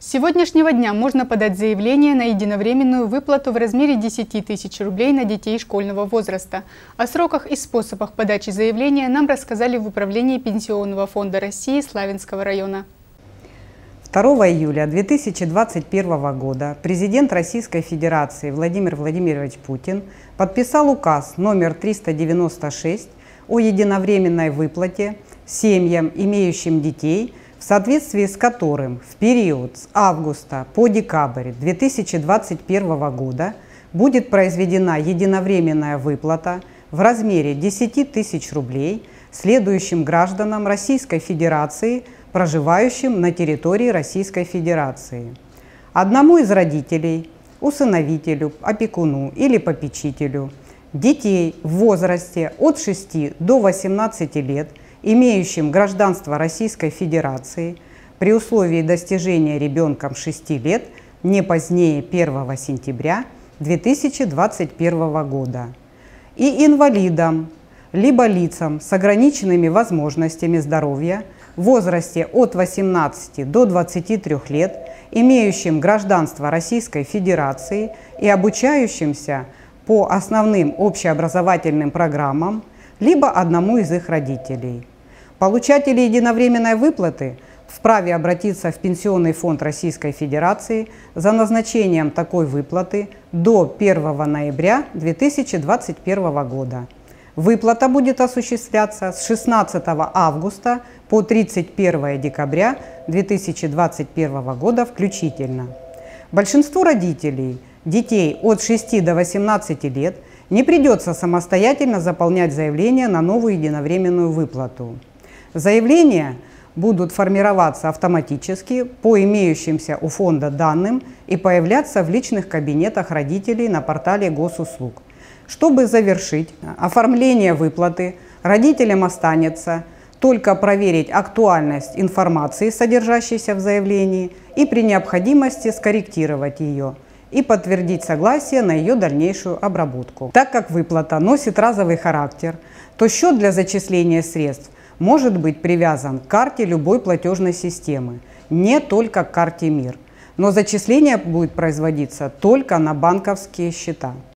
С сегодняшнего дня можно подать заявление на единовременную выплату в размере 10 тысяч рублей на детей школьного возраста. О сроках и способах подачи заявления нам рассказали в Управлении Пенсионного фонда России Славянского района. 2 июля 2021 года президент Российской Федерации Владимир Владимирович Путин подписал указ номер 396 о единовременной выплате семьям, имеющим детей, в соответствии с которым в период с августа по декабрь 2021 года будет произведена единовременная выплата в размере 10 тысяч рублей следующим гражданам Российской Федерации, проживающим на территории Российской Федерации: одному из родителей, усыновителю, опекуну или попечителю детей в возрасте от 6 до 18 лет, имеющим гражданство Российской Федерации, при условии достижения ребенком 6 лет не позднее 1 сентября 2021 года, и инвалидам, либо лицам с ограниченными возможностями здоровья в возрасте от 18 до 23 лет, имеющим гражданство Российской Федерации и обучающимся по основным общеобразовательным программам, либо одному из их родителей. Получатели единовременной выплаты вправе обратиться в Пенсионный фонд Российской Федерации за назначением такой выплаты до 1 ноября 2021 года. Выплата будет осуществляться с 16 августа по 31 декабря 2021 года включительно. Большинству родителей детей от 6 до 18 лет не придется самостоятельно заполнять заявление на новую единовременную выплату. Заявления будут формироваться автоматически по имеющимся у фонда данным и появляться в личных кабинетах родителей на портале госуслуг. Чтобы завершить оформление выплаты, родителям останется только проверить актуальность информации, содержащейся в заявлении, и при необходимости скорректировать ее и подтвердить согласие на ее дальнейшую обработку. Так как выплата носит разовый характер, то счет для зачисления средств может быть привязан к карте любой платежной системы, не только к карте МИР, но зачисление будет производиться только на банковские счета.